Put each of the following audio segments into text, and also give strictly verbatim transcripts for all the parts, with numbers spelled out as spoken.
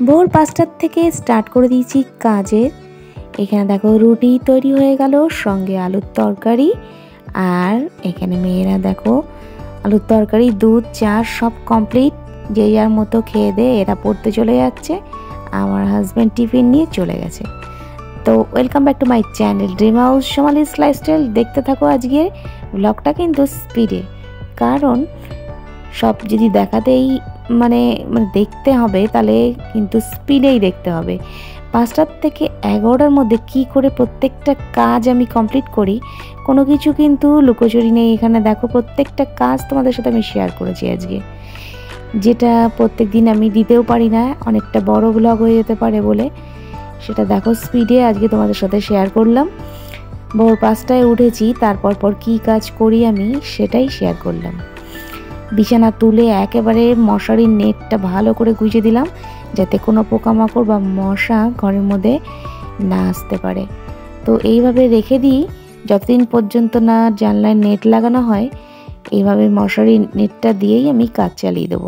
ভোর পাঁচটার থেকে স্টার্ট করে দিয়েছি কাজের। এখানে দেখো রুটি তৈরি হয়ে গেল, সঙ্গে আলুর তরকারি। আর এখানে মেয়েরা দেখো আলুর তরকারি, দুধ, চা সব কমপ্লিট। যে যার মতো খেয়ে দিয়ে এরা পড়তে চলে যাচ্ছে, আমার হাজব্যান্ড টিফিন নিয়ে চলে গেছে। তো welcome back to my channel dream house Somali's lifestyle. দেখতে থাকো আজকের ব্লগটা কিন্তু স্পিডে, কারণ সব যদি দেখাতেই মানে মানে দেখতে হবে তাহলে কিন্তু স্পিডেই দেখতে হবে। পাঁচটার থেকে এগারোটার মধ্যে কি করে প্রত্যেকটা কাজ আমি কমপ্লিট করি, কোনো কিছু কিন্তু লুকোচুরি নেই। এখানে দেখো প্রত্যেকটা কাজ তোমাদের সাথে আমি শেয়ার করেছি আজকে, যেটা প্রত্যেক দিন আমি দিতেও পারি না, অনেকটা বড় ব্লগ হয়ে যেতে পারে বলে সেটা দেখো স্পিডে আজকে তোমাদের সাথে শেয়ার করলাম। ভোর পাঁচটায় উঠেছি, তারপর পর কী কাজ করি আমি সেটাই শেয়ার করলাম। বিছানা তুলে একেবারে মশারির নেটটা ভালো করে গুঁজে দিলাম, যাতে কোনো পোকামাকড় বা মশা ঘরের মধ্যে না আসতে পারে। তো এইভাবে রেখে দিই যতদিন পর্যন্ত না জানলায় নেট লাগানো হয়। এইভাবে মশারির নেটটা দিয়েই আমি কাজ চালিয়ে দেবো।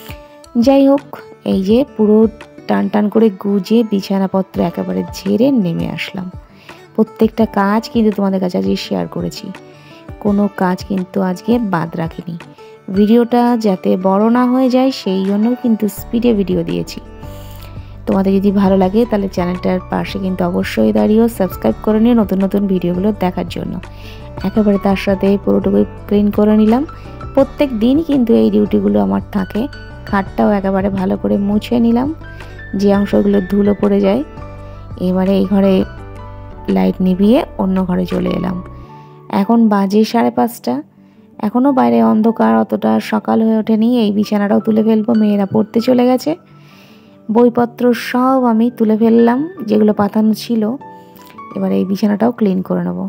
যাই হোক, এই যে পুরো টান টান করে গুজে বিছানাপত্র একেবারে ঝেড়ে নেমে আসলাম। প্রত্যেকটা কাজ কিন্তু তোমাদের কাছে আজকে শেয়ার করেছি, কোনো কাজ কিন্তু আজকে বাদ রাখিনি। ভিডিওটা যাতে বড় না হয়ে যায় সেই জন্য কিন্তু স্পিডে ভিডিও দিয়েছি। তোমাদের যদি ভালো লাগে তাহলে চ্যানেলটার পাশে কিন্তু অবশ্যই দাঁড়িয়েও সাবস্ক্রাইব করে নিও নতুন নতুন ভিডিওগুলো দেখার জন্য। একেবারে তার সাথে পুরোটুকুই ক্লিন করে নিলাম। প্রত্যেক দিনই কিন্তু এই ডিউটিগুলো আমার থাকে। খাটটাও একেবারে ভালো করে মুছে নিলাম, যে অংশগুলো ধুলো পড়ে যায়। এবারে এই ঘরে লাইট নিভিয়ে অন্য ঘরে চলে এলাম। এখন বাজে সাড়ে পাঁচটা, এখনও বাইরে অন্ধকার, অতটা সকাল হয়ে ওঠেনি। এই বিছানাটাও তুলে ফেলবো, মেয়েরা পড়তে চলে গেছে। বইপত্র সব আমি তুলে ফেললাম যেগুলো পাতানো ছিল। এবার এই বিছানাটাও ক্লিন করে নেব,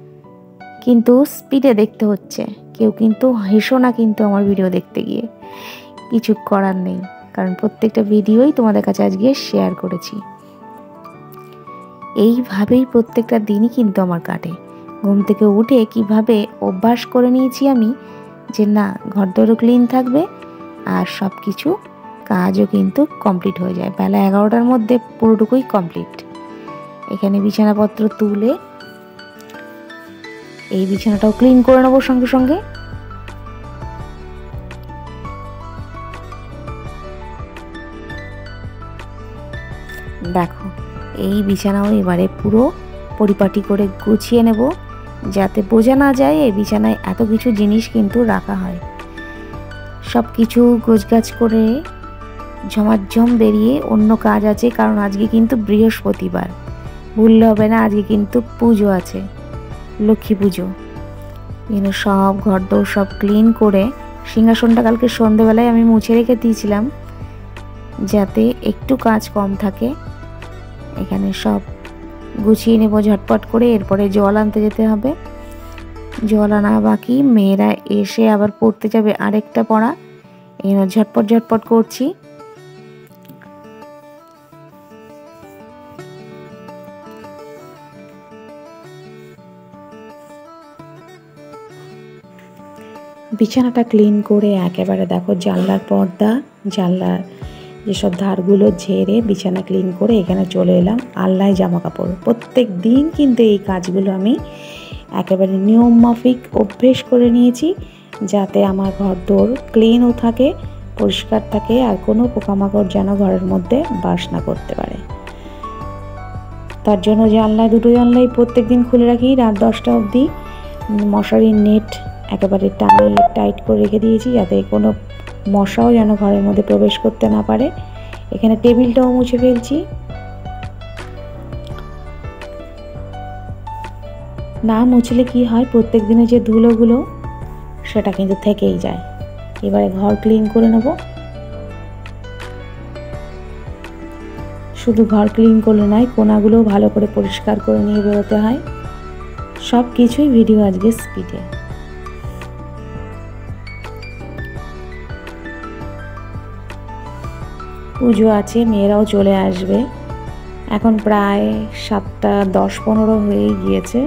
কিন্তু স্পিডে দেখতে হচ্ছে। কেউ কিন্তু হেসো না কিন্তু আমার ভিডিও দেখতে গিয়ে, কিছু করার নেই, কারণ প্রত্যেকটা ভিডিওই তোমাদের কাছে আজকে শেয়ার করেছি। এইভাবেই প্রত্যেকটা দিনই কিন্তু আমার কাটে। ঘুম থেকে উঠে কিভাবে অভ্যাস করে নিয়েছি আমি যে না, ঘরদোরও ক্লিন থাকবে আর সব কিছু কাজও কিন্তু কমপ্লিট হয়ে যায়। বেলা এগারোটার মধ্যে পুরোটুকুই কমপ্লিট। এখানে বিছানাপত্র তুলে এই বিছানাটাও ক্লিন করে নেবো সঙ্গে সঙ্গে। দেখো এই বিছানাও এবারে পুরো পরিপাটি করে গুছিয়ে নেব, যাতে বোঝা না যায় এই বিছানায় এত কিছু জিনিস কিন্তু রাখা হয়। সব কিছু গোছগাছ করে ঝমাঝম বেরিয়ে অন্য কাজ আছে, কারণ আজকে কিন্তু বৃহস্পতিবার, ভুললে হবে না। আজকে কিন্তু পুজো আছে, লক্ষ্মী পুজো। এখানে সব ঘরদোর সব ক্লিন করে সিংহাসনটা কালকে সন্ধেবেলায় আমি মুছে রেখে দিয়েছিলাম, যাতে একটু কাজ কম থাকে। এখানে সব গুছিয়ে নেব ঝটপট করে। এরপরে জল আনতে যেতে হবে, জল আনা বাকি। মেয়েরা এসে আবার পড়তে যাবে আরেকটা পড়া, এখানে ঝটপট ঝটপট করছি। বিছানাটা ক্লিন করে একেবারে দেখো জানলার পর্দা, জানলার যেসব ধারগুলো ঝেড়ে বিছানা ক্লিন করে এখানে চলে এলাম আলনায় জামা কাপড়। প্রত্যেক দিন কিন্তু এই কাজগুলো আমি একেবারে নিয়ম মাফিক অভ্যেস করে নিয়েছি, যাতে আমার ঘরদোর ক্লিনও থাকে, পরিষ্কার থাকে, আর কোনো পোকামাকড় যেন ঘরের মধ্যে বাস না করতে পারে। তার জন্য জানলায়, দুটো জানলাই প্রত্যেক দিন খুলে রাখি রাত দশটা অবধি। মশারির নেট একেবারে টানিয়ে টাইট করে রেখে দিয়েছি, যাতে কোনো মশাও যেন ঘরের মধ্যে প্রবেশ করতে না পারে। এখানে টেবিলটাও মুছে ফেলছি। না মুছলে কি হয়, প্রত্যেক দিনে যে ধুলোগুলো সেটা কিন্তু থেকেই যায়। এবারে ঘর ক্লিন করে নেব। শুধু ঘর ক্লিন করলে নয়, কোনাগুলোও ভালো করে পরিষ্কার করে নিয়ে বেরোতে হয়। সব কিছুই ভিডিও আজকে স্পিডে। পুজো আছে, মেয়েরাও চলে আসবে। এখন প্রায় সাতটা দশ পনেরো হয়ে গিয়েছে।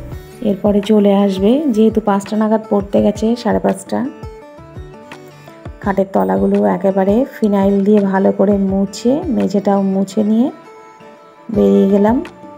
এরপরে চলে আসবে, যেহেতু পাঁচটা নাগাদ পড়তে গেছে, সাড়ে পাঁচটা। খাটের তলাগুলো একেবারে ফিনাইল দিয়ে ভালো করে মুছে, মেঝেটাও মুছে নিয়ে বেরিয়ে গেলাম।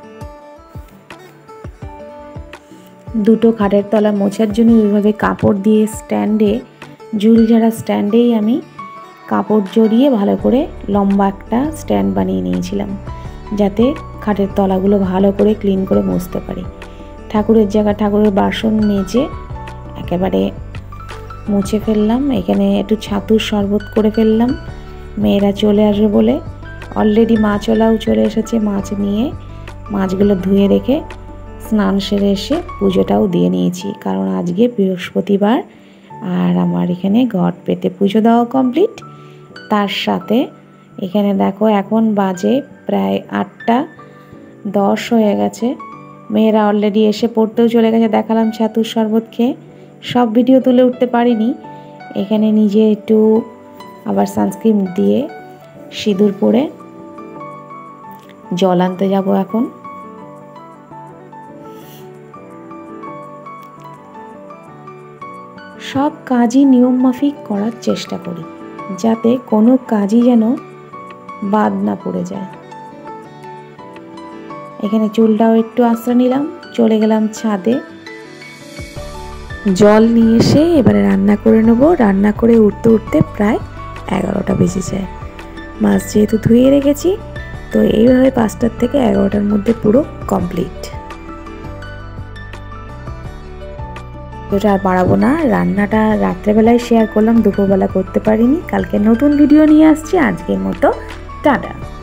দুটো খাটের তলা মোছার জন্য এইভাবে কাপড় দিয়ে স্ট্যান্ডে, ঝুল ঝাড়া স্ট্যান্ডেই আমি কাপড় জড়িয়ে ভালো করে লম্বা একটা স্ট্যান্ড বানিয়ে নিয়েছিলাম, যাতে খাটের তলাগুলো ভালো করে ক্লিন করে মুছতে পারি। ঠাকুরের জায়গা ঠাকুরের বাসন মেজে একেবারে মুছে ফেললাম। এখানে একটু ছাতুর শরবত করে ফেললাম, মেয়েরা চলে আসবে বলে। অলরেডি মাছওয়ালাও চলে এসেছে, মাছ নিয়ে মাছগুলো ধুয়ে রেখে স্নান সেরে এসে পুজোটাও দিয়ে নিয়েছি, কারণ আজকে বৃহস্পতিবার আর আমার এখানে ঘট পেতে পুজো দেওয়া কমপ্লিট। তার সাথে এখানে দেখো এখন বাজে প্রায় আটটা দশ হয়ে গেছে। মেয়েরা অলরেডি এসে পড়তেও চলে গেছে, দেখালাম ছাতুর শরবত খেয়ে। সব ভিডিও তুলে উঠতে পারিনি। এখানে নিজে একটু আবার সানস্ক্রিন দিয়ে সিঁদুর পরে জল আনতে যাব এখন। সব কাজই নিয়ম মাফিক করার চেষ্টা করি, যাতে কোনো কাজই যেন বাদ না পড়ে যায়। এখানে চুলটাও একটু আশ্রয় নিলাম, চলে গেলাম ছাদে। জল নিয়ে এসে এবারে রান্না করে নেবো। রান্না করে উঠতে উঠতে প্রায় এগারোটা বেজে যায়। মাছ যেহেতু ধুয়ে রেখেছি, তো এইভাবে পাঁচটার থেকে এগারোটার মধ্যে পুরো কমপ্লিট। ওটা আর বাড়াবো না, রান্নাটা রাত্রেবেলায় শেয়ার করলাম, দুপুরবেলা করতে পারিনি। কালকে নতুন ভিডিও নিয়ে আসছি। আজকের মতো টাটা।